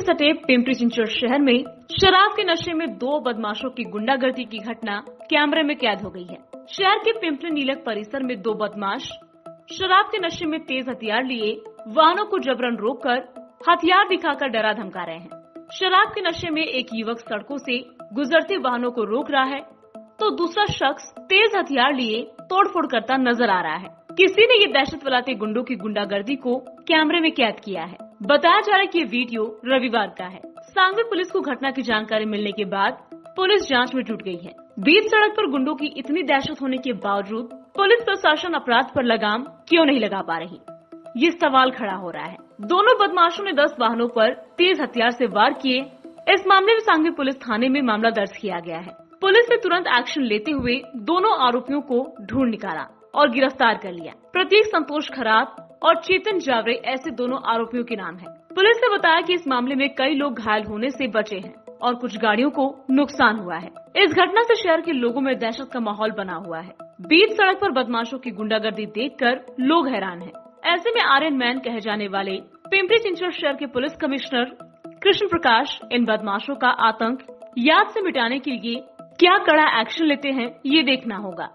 सटे पिंपरी चिंचवड शहर में शराब के नशे में दो बदमाशों की गुंडागर्दी की घटना कैमरे में कैद हो गई है। शहर के पिंपरी नीलक परिसर में दो बदमाश शराब के नशे में तेज हथियार लिए वाहनों को जबरन रोककर हथियार दिखाकर डरा धमका रहे हैं। शराब के नशे में एक युवक सड़कों से गुजरते वाहनों को रोक रहा है तो दूसरा शख्स तेज हथियार लिए तोड़फोड़ करता नजर आ रहा है। किसी ने ये दहशत फैलाते गुंडों की गुंडागर्दी को कैमरे में कैद किया है। बताया जा रहा है कि ये वीडियो रविवार का है। सांगवी पुलिस को घटना की जानकारी मिलने के बाद पुलिस जांच में जुट गई है। बीच सड़क पर गुंडों की इतनी दहशत होने के बावजूद पुलिस प्रशासन अपराध पर लगाम क्यों नहीं लगा पा रही, ये सवाल खड़ा हो रहा है। दोनों बदमाशों ने 10 वाहनों पर तेज हथियार से वार किए। इस मामले में सांगवी पुलिस थाने में मामला दर्ज किया गया है। पुलिस ने तुरंत एक्शन लेते हुए दोनों आरोपियों को ढूंढ निकाला और गिरफ्तार कर लिया। प्रतीक संतोष खरात और चेतन जावरे ऐसे दोनों आरोपियों के नाम है। पुलिस ने बताया कि इस मामले में कई लोग घायल होने से बचे हैं और कुछ गाड़ियों को नुकसान हुआ है। इस घटना से शहर के लोगों में दहशत का माहौल बना हुआ है। बीच सड़क पर बदमाशों की गुंडागर्दी देखकर लोग हैरान हैं। ऐसे में आर्यन मैन कहे जाने वाले पिंपरी चिंचवड शहर के पुलिस कमिश्नर कृष्ण प्रकाश इन बदमाशों का आतंक याद से मिटाने के लिए क्या कड़ा एक्शन लेते हैं, ये देखना होगा।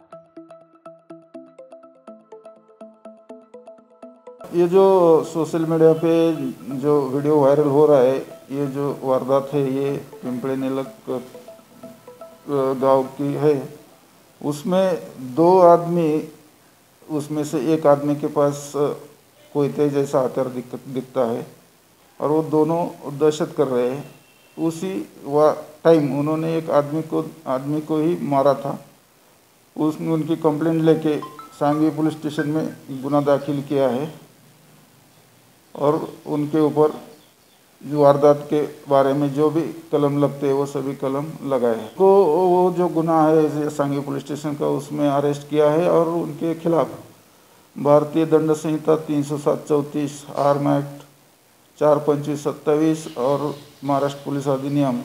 ये जो सोशल मीडिया पे जो वीडियो वायरल हो रहा है, ये जो वारदात है ये पिंपरी नीलक गांव की है। उसमें दो आदमी, उसमें से एक आदमी के पास कोई तेज जैसा हथियार दिखता है और वो दोनों दहशत कर रहे हैं। उसी टाइम उन्होंने एक आदमी को ही मारा था। उसने उनकी कंप्लेंट लेके सांगवी पुलिस स्टेशन में गुना दाखिल किया है और उनके ऊपर जो वारदात के बारे में जो भी कलम लगते हैं वो सभी कलम लगाए हैं। तो वो जो गुनाह है सांगवी पुलिस स्टेशन का, उसमें अरेस्ट किया है और उनके खिलाफ भारतीय दंड संहिता 307-34, आर्म एक्ट 425-27 और महाराष्ट्र पुलिस अधिनियम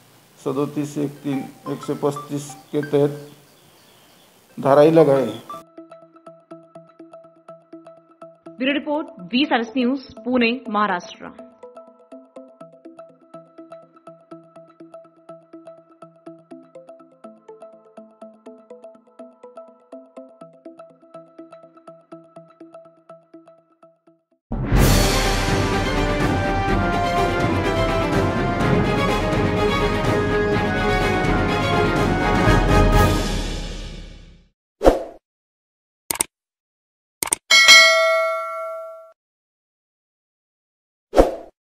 37-135 के तहत धाराएं लगाए हैं। Bureau report, 20 news, Pune, Maharashtra.